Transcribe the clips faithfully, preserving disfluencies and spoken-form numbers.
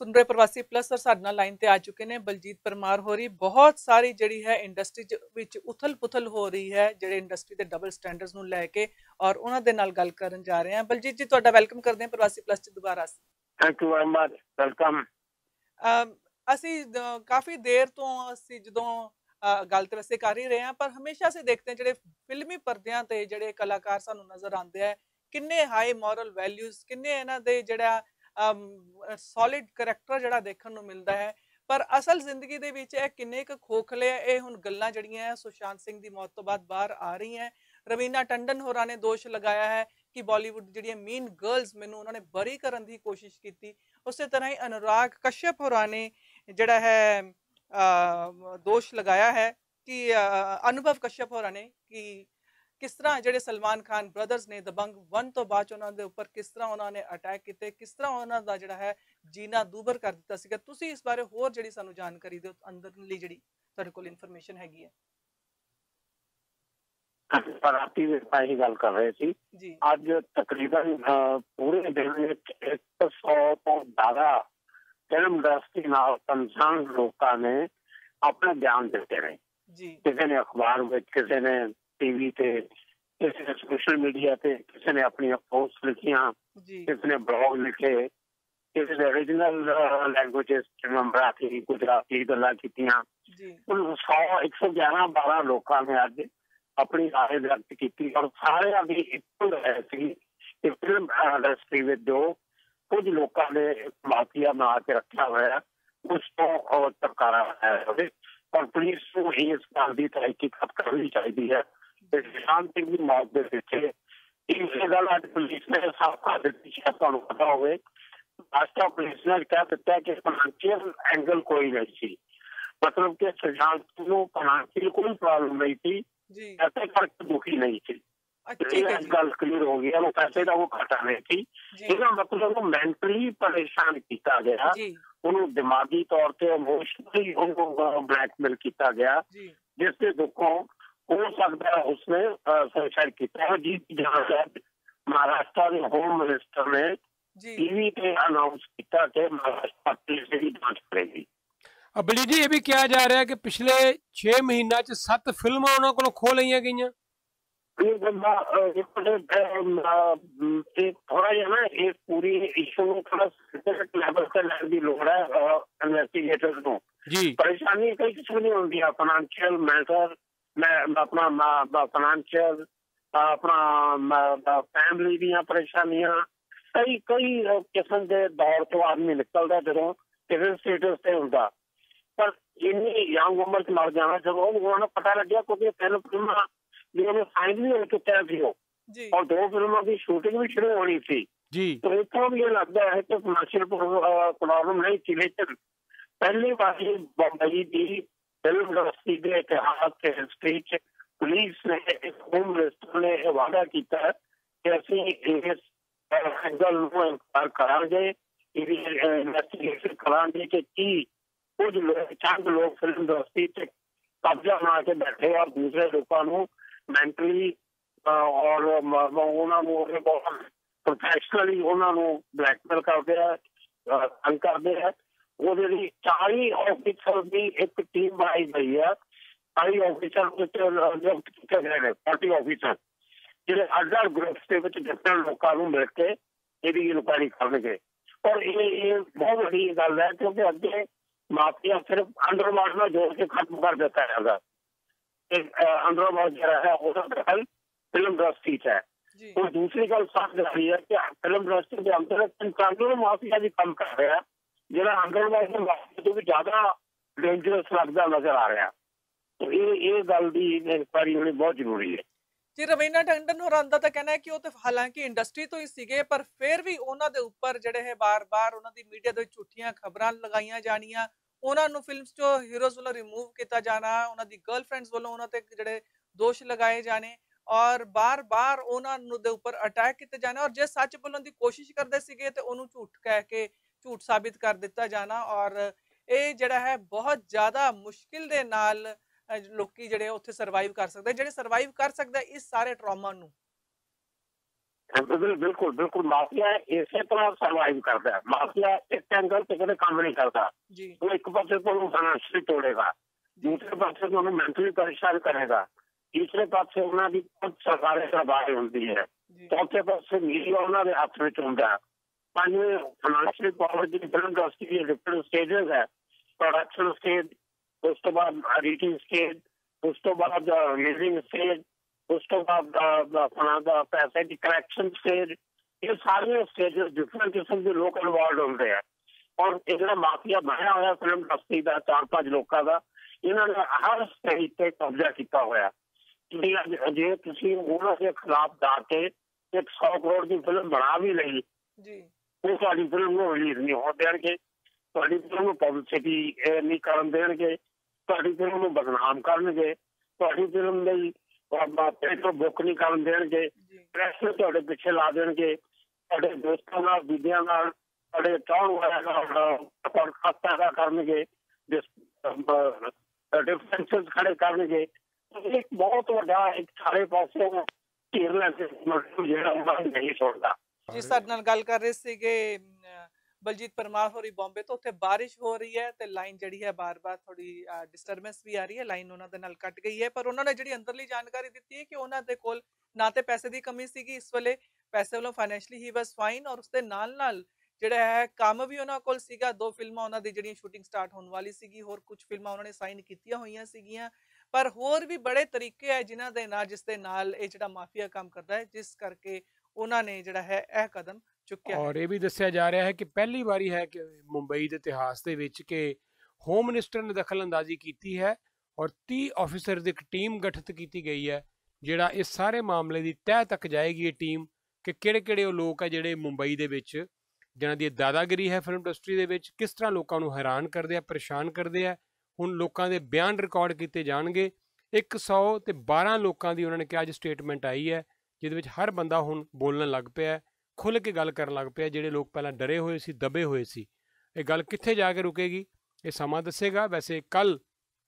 सुन रहे प्रवासी प्लस और साडे नाल लाइन ते आ चुके ने बलजीत परमार हो रही। बहुत सारी जिहड़ी है इंडस्ट्री विच उथल पुथल हो रही है जिहड़े इंडस्ट्री दे डबल स्टैंडर्ड्स नूं लैके और उन्हां दे नाल गल करन जा रहे हैं। बलजीत जी तुहाडा वेलकम करदे हैं प्रवासी प्लस च दोबारा। Thank you very much, welcome. ਅਸੀਂ ਕਾਫੀ ਦੇਰ ਤੋਂ ਅਸੀਂ ਜਦੋਂ ਗੱਲ ਤੇ ਵੈਸੇ ਕਰ ਹੀ ਰਹੇ ਹਾਂ, ਪਰ ਹਮੇਸ਼ਾ ਅਸੀਂ ਦੇਖਦੇ ਹਾਂ ਜਿਹੜੇ ਫਿਲਮੀ ਪਰਦਿਆਂ ਤੇ ਜਿਹੜੇ ਕਲਾਕਾਰ ਸਾਨੂੰ ਨਜ਼ਰ ਆਉਂਦੇ ਆ, ਕਿੰਨੇ ਹਾਈ ਮੋਰਲ ਵੈਲਿਊਜ਼, ਕਿੰਨੇ ਇਹਨਾਂ ਦੇ ਜਿਹੜਾ ਸੋਲਿਡ ਕਰੈਕਟਰ ਜਿਹੜਾ ਦੇਖਣ ਨੂੰ ਮਿਲਦਾ ਹੈ। ਪਰ ਅਸਲ ਜ਼ਿੰਦਗੀ ਦੇ ਵਿੱਚ ਇਹ ਕਿੰਨੇ ਕੁ ਖੋਖਲੇ ਆ, ਇਹ ਹੁਣ ਗੱਲਾਂ ਜਿਹੜੀਆਂ ਸੁਸ਼ਾਂਤ ਸਿੰਘ ਦੀ ਮੌਤ ਤੋਂ ਬਾਅਦ ਬਾਹਰ ਆ ਰਹੀਆਂ। ਰਵੀਨਾ ਟੰਡਨ ਹੋਰਾਂ ਨੇ ਦੋਸ਼ ਲਗਾਇਆ ਹੈ ਕਿ ਬਾਲੀਵੁੱਡ ਜਿਹੜੀਆਂ ਮੀਨ ਗਰਲਸ ਮੈਨੂੰ ਉਹਨਾਂ ਨੇ ਬਰੀ ਕਰਨ ਦੀ ਕੋਸ਼ਿਸ਼ ਕੀਤੀ। ਉਸੇ ਤਰ੍ਹਾਂ ਹੀ ਅਨੁਰਾਗ ਕਸ਼ਯਪ ਹੋਰਾਂ ਨੇ ਜਿਹੜਾ ਹੈ ਦੋਸ਼ ਲਗਾਇਆ ਹੈ ਕਿ ਅਨੁਭਵ ਕਸ਼ਯਪ ਹੋਰਾਂ ਨੇ ਕਿ ਕਿਸ ਤਰ੍ਹਾਂ ਜਿਹੜੇ ਸਲਮਾਨ ਖਾਨ ਬ੍ਰਦਰਸ ਨੇ ਦਬੰਗ ਵਨ ਤੋਂ ਬਾਅਦ ਉਹਨਾਂ ਦੇ ਉੱਪਰ ਕਿਸ ਤਰ੍ਹਾਂ ਉਹਨਾਂ ਨੇ ਅਟੈਕ ਕੀਤੇ, ਕਿਸ ਤਰ੍ਹਾਂ ਉਹਨਾਂ ਦਾ ਜਿਹੜਾ ਹੈ ਜੀਣਾ ਦੂਬਰ ਕਰ ਦਿੱਤਾ ਸੀਗਾ। ਤੁਸੀਂ ਇਸ ਬਾਰੇ ਹੋਰ ਜਿਹੜੀ ਸਾਨੂੰ ਜਾਣਕਾਰੀ ਦਿਓ, ਅੰਦਰਲੀ ਜਿਹੜੀ ਤੁਹਾਡੇ ਕੋਲ ਇਨਫੋਰਮੇਸ਼ਨ ਹੈਗੀ ਹੈ। ਰਾਤੀ ਹੀ ਗੱਲ ਕਰ ਰਹੇ ਸੀ ਜੀ। ਅੱਜ ਤਕਰੀਬਨ ਪੂਰੇ ਦਿਨ ਵਿੱਚ ਇੱਕ ਸੌ ਤੋਂ ਜ਼ਿਆਦਾ ਫਿਲਮ ਇੰਡਸਟਰੀ ਨਾਲ ਕੰਸਰਨ ਲੋਕਾਂ ਨੇ ਆਪਣੇ ਬਿਆਨ ਦਿੱਤੇ ਨੇ ਜੀ। ਕਿਸੇ ਨੇ ਅਖਬਾਰ ਵਿੱਚ, ਕਿਸੇ ਨੇ ਟੀਵੀ ਤੇ, ਕਿਸੇ ਨੇ ਸੋਸ਼ਲ ਮੀਡੀਆ ਤੇ, ਕਿਸੇ ਨੇ ਆਪਣੀਆਂ ਪੋਸਟ ਲਿਖੀਆਂ, ਕਿਸੇ ਨੇ ਬਲੌਗ ਲਿਖੇ, ਕਿਸੇ ਨੇ ਓਰੀਜਨਲ ਲੈਂਗੁਏਜ ਮਰਾਠੀ, ਗੁਜਰਾਤੀ ਗੱਲਾਂ ਕੀਤੀਆਂ। ਸੌ ਇੱਕ ਸੌ ਗਿਆਰਾਂ ਬਾਰਾਂ ਲੋਕਾਂ ਨੇ ਅੱਜ ਆਪਣੀ ਰਾਏ ਵਿਅਕਤ ਕੀਤੀ ਔਰ ਸਾਰਿਆਂ ਦੀ ਇੱਕੋ ਰਾਏ ਸੀ ਕਿ ਫਿਲਮ ਇੰਡਸਟਰੀ ਵਿੱਚ ਜੋ ਕੁਝ ਲੋਕਾਂ ਨੇ ਮਾਫੀਆ ਬਣਾ ਕੇ ਰੱਖਿਆ ਹੋਇਆ ਉਸ ਤੋਂ ਛੁਟਕਾਰਾ ਪਾਇਆ ਜਾਵੇ ਔਰ ਪੁਲਿਸ ਨੂੰ ਇਸ ਗੱਲ ਦੀ ਤਹਿਕੀਕਾਤ ਕਰਨੀ ਚਾਹੀਦੀ ਹੈ। ਤੇ ਸੁਸ਼ਾਂਤ ਸਿੰਘ ਦੀ ਮੌਤ ਦੇ ਪਿੱਛੇ ਇਹ ਗੱਲ ਅੱਜ ਪੁਲਿਸ ਨੇ ਸਾਫ਼ ਕਰ ਦਿੱਤੀ, ਸ਼ਾਇਦ ਤੁਹਾਨੂੰ ਪਤਾ ਹੋਵੇ। ਰਾਸ਼ਟਰ ਪੁਲਿਸ ਨੇ ਕਹਿ ਦਿੱਤਾ ਕਿ ਫਾਈਨੈਂਸ਼ੀਅਲ ਐਂਗਲ ਕੋਈ ਨਹੀਂ ਸੀ, ਮਤਲਬ ਕਿ ਸੁਸ਼ਾਂਤ ਨੂੰ ਫਾਈਨੈਂਸ਼ੀਅਲ ਕੋਈ ਪ੍ਰੋਬਲਮ ਨਹੀਂ ਸੀ, ऐसे करके दुखी नहीं थी। गल क्लियर हो गया, वो पैसे का वो घाटा नहीं थी। इसका मतलब वो मेंटली परेशान किया गया, उन्होंने दिमागी तौर पे इमोशनली उनको ब्लैकमेल किया गया, जिससे दुखों हो सकता है उसने सुसाइड किया है। जी जहाँ महाराष्ट्र के होम मिनिस्टर ने टीवी पे अनाउंस किया कि महाराष्ट्र पुलिस की जांच करेगी। बली जी ये भी कहा जा रहा है कि पिछले छे महीना च सत्त फिल्मां उन्हां कोलों खो लईयां गईयां। ये बंदा एक थोड़ा जो ना एक पूरी इशू में थोड़ा लेवल पे लाने की लोड़ है इन्वेस्टिगेटर्स को जी। परेशानी कई किस्म की होती है, फाइनेंशियल मैटर, अपना फाइनेंशियल, अपना फैमिली दी परेशानियां, कई कई किस्म के दौर तो आदमी निकलता जो किसी स्टेटस से होंगे। पर इन्नी यंग उम्र च मर जाना जब उन्होंने पता लगे क्योंकि तीन फिल्म जिन्होंने साइन भी हो चुका थी वो और दो फिल्मों की शूटिंग भी शुरू होनी थी जी। तो इतना भी ये लगता है कि फाइनेंशियल प्रॉब्लम नहीं थी, लेकिन पहली बार बम्बई की फिल्म इंडस्ट्री के इतिहास के हिस्ट्री च पुलिस ने होम मिनिस्टर ने वादा किया कि असं इस एंगल इंक्वायर करांगे, इन्वेस्टिगेशन करांगे कि की कुछ लोग चंद लोग फिल्म इंडस्ट्री से कब्जा बना के बैठे और दूसरे लोगों को मैंटली और प्रोफेशनली उन्होंने ब्लैकमेल करते हैं, तंग करते हैं। वो जी चाली ऑफिसर की एक टीम बनाई गई है, चाली ऑफिसर नियुक्त किए गए हैं, फोर्टी ऑफिसर जो अलग अलग ग्रुप्स के डिफरेंट लोगों मिल के यदि इंक्वायरी करेंगे। और ये बहुत बड़ी गल है क्योंकि अगे माफिया सिर्फ अंडरवर्ल्ड में जोड़ के खत्म कर देता है। अंडरवर्ल्ड जो है वो फिल्म इंडस्ट्री है। और दूसरी गल साफ रही है कि फिल्म इंडस्ट्री के अंदर इंटरनल माफिया भी कम कर रहा है, जो अंडरवर्ल्ड माफिया तो भी ज्यादा डेंजरस लगता नजर आ रहा। तो ये ये गल की इंक्वायरी होनी बहुत जरूरी है जी। रवीना टंडन होरां दा तां कहना है कि वो तो हालांकि इंडस्ट्री तो ही सीगे पर फिर भी उन्हां दे उपर जिहड़े है बार बार उन्हां दी मीडिया दे झूठियां खबरां लगाईयां जाणियां, उन्हां नूं फिल्म्स चों हीरोज़ वालों रिमूव किया जाना, उन्हां दी गर्लफ्रेंड्स वालों उन्हां ते जिहड़े दोष लगाए जाने और बार बार उन्हां नूं दे उपर अटैक किए जाने और जे सच बोलण दी कोशिश करदे सीगे ते उहनूं झूठ कह के झूठ साबित कर दिता जाना। और ये जिहड़ा है बहुत ज़्यादा मुश्किल दे नाल लोग जिहड़े उत्थे सर्वाइव कर सकते, जिहड़े सर्वाइव कर सकते इस सारे ट्रॉमा नूं। ਬਿਲਕੁਲ ਬਿਲकुल ਮਾਫੀਆ ਇਸੇ ਤਰ੍ਹਾਂ ਸਰਵਾਈਵ ਕਰਦਾ ਹੈ। ਮਾਫੀਆ ਇੱਕ ਐਂਗਲ ਤੇ ਕਦੇ ਕੰਮ ਨਹੀਂ ਕਰਦਾ। ਉਹ ਇੱਕ ਪਾਸੇ ਤੁਹਾਨੂੰ ਫਾਈਨੈਂਸ਼ਲੀ ਤੋੜੇਗਾ, ਦੂਸਰੇ ਪਾਸੇ ਤੁਹਾਨੂੰ ਮੈਂਟਲੀ ਪਰੇਸ਼ਾਨ ਕਰੇਗਾ, ਤੀਸਰੇ ਪਾਸੇ ਉਹਨਾਂ ਦੀ ਖੁਦ ਸਰਕਾਰੀ ਸਰਬਾਰ ਹੁੰਦੀ ਹੈ, ਚੌਥੇ ਪਾਸੇ ਮੀਡੀਆ ਉਹਨਾਂ ਦੇ ਹੱਥ ਵਿੱਚ ਹੁੰਦਾ। ਪੰਜਵੇਂ ਫਾਈਨੈਂਸ਼ਲੀ ਪਾਵਰ ਦੀ ਫਿਲਮ ਇੰਡਸਟਰੀ ਦੀ ਡਿਫਰੈਂਟ ਸਟੇਜਸ ਹੈ। ਪ੍ਰੋਡਕਸ਼ਨ ਸਟੇਜ, ਉਸ ਤੋਂ ਬਾਅਦ ਐਡੀਟਿੰਗ ਸਟੇਜ, ਉਸ ਤੋਂ ਬਾਅਦ ਰਿਲੀਜ਼ਿੰਗ ਸਟੇਜ, ਉਸ ਤੋਂ ਬਾਅਦ ਆਪਣਾ ਦਾ ਪੈਸੇ ਦੀ ਕਲੈਕਸ਼ਨ ਸਟੇਜ। ਇਹ ਸਾਰੇ ਸਟੇਜਸ ਡਿਫਰੈਂਟ ਕਿਸਮ ਦੇ ਲੋਕ ਇਨਵੋਲਵ ਹੁੰਦੇ ਆ। ਔਰ ਇਹ ਜਿਹੜਾ ਮਾਫੀਆ ਬਣਿਆ ਹੋਇਆ ਫਿਲਮ ਇੰਡਸਟਰੀ ਦਾ ਚਾਰ ਪੰਜ ਲੋਕਾਂ ਦਾ, ਇਹਨਾਂ ਨੇ ਹਰ ਸਟੇਜ ਤੇ ਕਬਜ਼ਾ ਕੀਤਾ ਹੋਇਆ। ਜੇ ਤੁਸੀਂ ਉਹਨਾਂ ਦੇ ਖਿਲਾਫ ਜਾ ਕੇ ਇੱਕ ਸੌ ਕਰੋੜ ਦੀ ਫਿਲਮ ਬਣਾ ਵੀ ਲਈ, ਉਹ ਤੁਹਾਡੀ ਫਿਲਮ ਨੂੰ ਰਿਲੀਜ਼ ਨਹੀਂ ਹੋਣ ਦੇਣਗੇ, ਤੁਹਾਡੀ ਫਿਲਮ ਨੂੰ ਪਬਲਿਸਿਟੀ ਨਹੀਂ ਕਰਨ ਦੇਣਗੇ, ਤੁਹਾਡੀ ਫਿਲਮ ਨੂੰ ਬਦਨਾਮ ਕਰਨਗੇ, ਤੁਹਾਡੀ ਫਿਲਮ ਲਈ ਬੁੱਕ ਨਹੀਂ ਕਰਨ ਦੇਣਗੇ, ਪ੍ਰੈਸ ਨੂੰ ਤੁਹਾਡੇ ਪਿੱਛੇ ਲਾ ਦੇਣਗੇ, ਤੁਹਾਡੇ ਦੋਸਤਾਂ ਨਾਲ, ਬੀਬੀਆਂ ਨਾਲ, ਤੁਹਾਡੇ ਚਾਹਣ ਵਾਲਿਆਂ ਨਾਲ ਖਾਤਾ ਕਰਨਗੇ, ਡਿਫਰੈਂਸਿਸ ਖੜੇ ਕਰਨਗੇ। ਇੱਕ ਬਹੁਤ ਵੱਡਾ ਇੱਕ ਸਾਰੇ ਪਾਸੇ ਢੇਰ ਲੈ ਕੇ ਜਿਹੜਾ ਨਹੀਂ ਛੋੜਦਾ। ਜੀ ਸਾਡੇ ਨਾਲ ਗੱਲ ਕਰ ਰਹੇ ਸੀਗੇ ਬਲਜੀਤ ਪਰਮਾਰ ਹੋਰੀ ਬੰਬੇ ਤੋਂ। ਉੱਥੇ ਬਾਰਿਸ਼ ਹੋ ਰਹੀ ਹੈ ਤੇ ਲਾਈਨ ਜਿਹੜੀ ਹੈ ਬਾਰ-ਬਾਰ ਥੋੜੀ ਡਿਸਟਰਬੈਂਸ ਵੀ ਆ ਰਹੀ ਹੈ, ਲਾਈਨ ਉਹਨਾਂ ਦੇ ਨਾਲ ਕੱਟ ਗਈ ਹੈ। ਪਰ ਉਹਨਾਂ ਨੇ ਜਿਹੜੀ ਅੰਦਰਲੀ ਜਾਣਕਾਰੀ ਦਿੱਤੀ ਹੈ ਕਿ ਉਹਨਾਂ ਦੇ ਕੋਲ ਨਾ ਤੇ ਪੈਸੇ ਦੀ ਕਮੀ ਸੀਗੀ ਇਸ ਵੇਲੇ, ਪੈਸੇ ਵੱਲੋਂ ਫਾਈਨੈਂਸ਼ਲੀ ਹੀ ਵਾਸ ਫਾਈਨ, ਔਰ ਉਸਦੇ ਨਾਲ ਨਾਲ ਜਿਹੜਾ ਹੈ ਕੰਮ ਵੀ ਉਹਨਾਂ ਕੋਲ ਸੀਗਾ। ਦੋ ਫਿਲਮਾਂ ਉਹਨਾਂ ਦੀ ਜਿਹੜੀਆਂ ਸ਼ੂਟਿੰਗ ਸਟਾਰਟ ਹੋਣ ਵਾਲੀ ਸੀਗੀ, ਹੋਰ ਕੁਝ ਫਿਲਮਾਂ ਉਹਨਾਂ ਨੇ ਸਾਈਨ ਕੀਤੀਆਂ ਹੋਈਆਂ ਸੀਗੀਆਂ। ਪਰ ਹੋਰ ਵੀ ਬੜੇ ਤਰੀਕੇ ਹੈ ਜਿਨ੍ਹਾਂ ਦੇ ਨਾਲ ਜਿਸ ਦੇ ਨਾਲ ਇਹ ਜਿਹੜਾ ਮਾਫੀਆ ਕੰਮ ਕਰਦਾ ਹੈ, ਜਿਸ ਕਰਕੇ ਉਹਨਾਂ ਨੇ ਜਿਹੜਾ ਹੈ ਇਹ ਕਦਮ ਚੁੱਕਿਆ। ਔਰ ਇਹ ਵੀ ਦੱਸਿਆ ਜਾ ਰਿਹਾ ਹੈ ਕਿ ਪਹਿਲੀ ਵਾਰੀ ਹੈ ਕਿ ਮੁੰਬਈ ਦੇ ਇਤਿਹਾਸ ਦੇ ਵਿੱਚ ਕਿ ਹੋਮ ਮਿਨਿਸਟਰ ਨੇ ਦਖਲ ਅੰਦਾਜ਼ੀ ਕੀਤੀ ਹੈ ਔਰ ਤੀਹ ਆਫਿਸਰ ਦੀ ਇੱਕ ਟੀਮ ਗਠਿਤ ਕੀਤੀ ਗਈ ਹੈ, ਜਿਹੜਾ ਇਸ ਸਾਰੇ ਮਾਮਲੇ ਦੀ ਤਹਿ ਤੱਕ ਜਾਏਗੀ। ਇਹ ਟੀਮ ਕਿ ਕਿਹੜੇ ਕਿਹੜੇ ਉਹ ਲੋਕ ਹੈ ਜਿਹੜੇ ਮੁੰਬਈ ਦੇ ਵਿੱਚ ਜਿਨ੍ਹਾਂ ਦੀ ਦਾਦਾਗਿਰੀ ਹੈ ਫਿਲਮ ਇੰਡਸਟਰੀ ਦੇ ਵਿੱਚ, ਕਿਸ ਤਰ੍ਹਾਂ ਲੋਕਾਂ ਨੂੰ ਹੈਰਾਨ ਕਰਦੇ ਆ, ਪਰੇਸ਼ਾਨ ਕਰਦੇ ਆ। ਹੁਣ ਲੋਕਾਂ ਦੇ ਬਿਆਨ ਰਿਕਾਰਡ ਕੀਤੇ ਜਾਣਗੇ। ਇੱਕ ਸੌ ਤੇ ਬਾਰਾਂ ਲੋਕਾਂ ਦੀ ਉਹਨਾਂ ਨੇ ਕਿਹਾ ਅੱਜ ਸਟੇਟਮੈਂਟ ਆਈ ਹੈ, ਜਿਹਦੇ ਵਿੱਚ ਹਰ ਬੰਦਾ ਹੁਣ ਬੋਲਣ ਲੱਗ ਪਿਆ, ਖੁੱਲ੍ਹ ਕੇ ਗੱਲ ਕਰਨ ਲੱਗ ਪਿਆ। ਜਿਹੜੇ ਲੋਕ ਪਹਿਲਾਂ ਡਰੇ ਹੋਏ ਸੀ, ਦਬੇ ਹੋਏ ਸੀ, ਇਹ ਗੱਲ ਕਿੱਥੇ ਜਾ ਕੇ ਰੁਕੇਗੀ ਇਹ ਸਮਾਂ ਦੱਸੇਗਾ। ਵੈਸੇ ਕੱਲ੍ਹ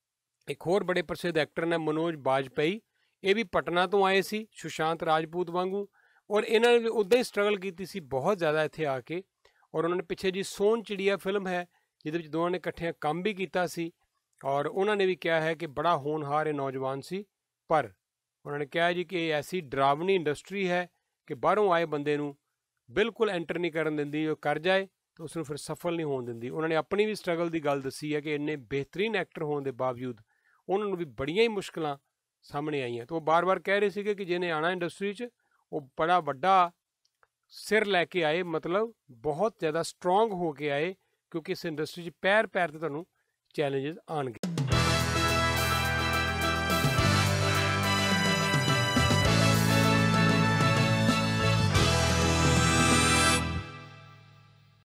ਇੱਕ ਹੋਰ ਬੜੇ ਪ੍ਰਸਿੱਧ ਐਕਟਰ ਨੇ ਮਨੋਜ ਬਾਜਪੇਈ, ਇਹ ਵੀ ਪਟਨਾ ਤੋਂ ਆਏ ਸੀ ਸੁਸ਼ਾਂਤ ਰਾਜਪੂਤ ਵਾਂਗੂ, ਔਰ ਇਹਨਾਂ ਨੇ ਵੀ ਉੱਦਾਂ ਹੀ ਸਟਰਗਲ ਕੀਤੀ ਸੀ ਬਹੁਤ ਜ਼ਿਆਦਾ ਇੱਥੇ ਆ ਕੇ। ਔਰ ਉਹਨਾਂ ਨੇ ਪਿੱਛੇ ਜੀ ਸੋਨ ਚਿੜੀਆ ਫਿਲਮ ਹੈ ਜਿਹਦੇ ਵਿੱਚ ਦੋਵਾਂ ਨੇ ਇਕੱਠਿਆਂ ਕੰਮ ਵੀ ਕੀਤਾ ਸੀ, ਔਰ ਉਹਨਾਂ ਨੇ ਵੀ ਕਿਹਾ ਹੈ ਕਿ ਬੜਾ ਹੋਣਹਾਰ ਇਹ ਨੌਜਵਾਨ ਸੀ। ਪਰ ਉਹਨਾਂ ਨੇ ਕਿਹਾ ਜੀ ਕਿ ਇਹ ਐਸੀ ਡਰਾਵਨੀ ਇੰਡਸਟਰੀ ਹੈ ਕਿ ਬਾਹਰੋਂ ਆਏ ਬੰਦੇ ਨੂੰ ਬਿਲਕੁਲ ਐਂਟਰ ਨਹੀਂ ਕਰਨ ਦਿੰਦੀ, ਉਹ ਕਰ ਜਾਏ ਤਾਂ ਉਸ ਨੂੰ ਫਿਰ ਸਫਲ ਨਹੀਂ ਹੋਣ ਦਿੰਦੀ। ਉਹਨਾਂ ਨੇ ਆਪਣੀ ਵੀ ਸਟਰਗਲ ਦੀ ਗੱਲ ਦੱਸੀ ਹੈ ਕਿ ਇੰਨੇ ਬਿਹਤਰੀਨ ਐਕਟਰ ਹੋਣ ਦੇ ਬਾਵਜੂਦ ਉਹਨਾਂ ਨੂੰ ਵੀ ਬੜੀਆਂ ਹੀ ਮੁਸ਼ਕਲਾਂ ਸਾਹਮਣੇ ਆਈਆਂ। ਤਾਂ ਉਹ ਬਾਰ-ਬਾਰ ਕਹਿ ਰਹੇ ਸੀਗੇ ਕਿ ਜਿਹਨੇ ਆਉਣਾ ਇੰਡਸਟਰੀ 'ਚ ਉਹ ਬੜਾ ਵੱਡਾ ਸਿਰ ਲੈ ਕੇ ਆਏ, ਮਤਲਬ ਬਹੁਤ ਜ਼ਿਆਦਾ ਸਟਰੋਂਗ ਹੋ ਕੇ ਆਏ, ਕਿਉਂਕਿ ਇਸ ਇੰਡਸਟਰੀ 'ਚ ਪੈਰ ਪੈਰ 'ਤੇ ਤੁਹਾਨੂੰ ਚੈਲੰਜਸ ਆਉਣਗੇ।